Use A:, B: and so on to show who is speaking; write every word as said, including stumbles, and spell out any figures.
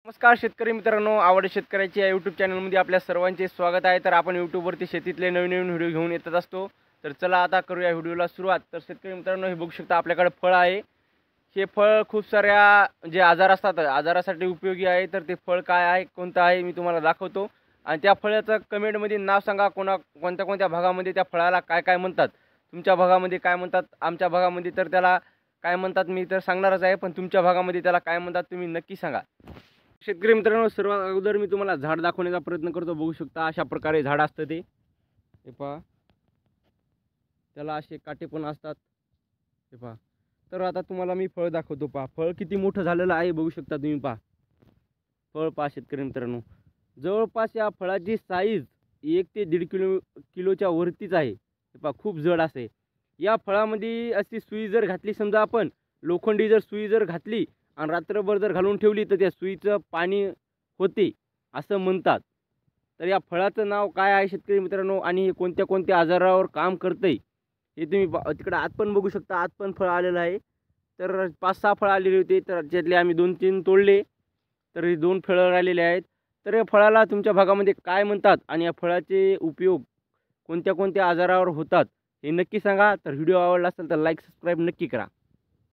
A: नमस्कार शेतकरी मित्रांनो, आवड शेतकऱ्याची या यूट्यूब चॅनलमध्ये आपल्या सर्वांचे स्वागत आहे। तर आपण यूट्यूबवरती शेतीतले नवीन नवीन व्हिडिओ घेऊन येतच असतो। तर चला आता करूया व्हिडिओला सुरुवात। तर शेतकरी मित्रांनो, हे बघू शकता आपल्याकडे फळ आहे। हे फळ खूप साऱ्या जे आजार असतात आजारासाठी उपयोगी आहे। तर ते फळ काय आहे, कोणतं आहे, मी तुम्हाला दाखवतो। आणि त्या फळाचं कमेंटमध्ये नाव सांगा, कोणा कोणत्या कोणत्या भागामध्ये त्या फळाला काय काय म्हणतात। तुमच्या भागामध्ये काय म्हणतात, आमच्या भागामध्ये तर त्याला काय म्हणतात मी तर सांगणारच आहे, पण तुमच्या भागामध्ये त्याला काय म्हणतात तुम्ही नक्की सांगा। शेतकरी मित्रांनो, सर्वात अगोदर मी तुम्हाला झाड दाखवण्याचा प्रयत्न करतो। बघू शकता अशा प्रकारे झाड असतं ते हे पहा, त्याला असे काटे पण असतात हे पहा। तर आता तुम्हाला मी फळ दाखवतो, पहा फळ किती मोठं झालेलं आहे बघू शकता तुम्ही। पहा फळ पहा शेतकरी मित्रांनो, जवळपास या फळाची साईज एक ते दीड किलो किलोच्या वरतीच आहे हे पहा, खूप जड असे। या फळामध्ये अशी सुई जर घातली, समजा आपण लोखंडी जर सुई जर घातली आणि रात्रभर जर घालून ठेवली तर त्या सुईचं पाणी होते असं म्हणतात। तर या फळाचं नाव काय आहे शेतकरी मित्रांनो, आणि हे कोणत्या कोणत्या आजारावर काम करते हे तुम्ही तिकडे आत पण बघू शकता। आत पण फळ आलेलं आहे। तर पाच सहा फळ आलेले होते, तर त्यातले आम्ही दोन तीन तोडले, तर हे दोन फळं राहिलेले आहेत। तर या फळाला तुमच्या भागामध्ये काय म्हणतात आणि या फळाचे उपयोग कोणत्या कोणत्या आजारावर होतात हे नक्की सांगा। तर व्हिडिओ आवडला असेल तर लाईक सबस्क्राईब नक्की करा।